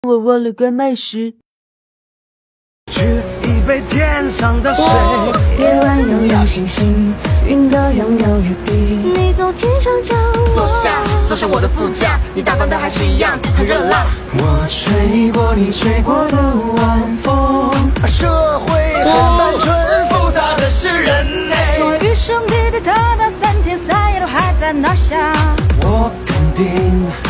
我忘了关麦时。 去一杯天上的水， 夜晚拥有星星，云朵拥有雨滴。你从天上降落， 坐上我的副驾，你打扮的还是一样很热辣。 我吹过你吹过的晚风，社会很单纯，复杂的是人类。 我与兄弟的他那3天3夜都还在那想， 我肯定。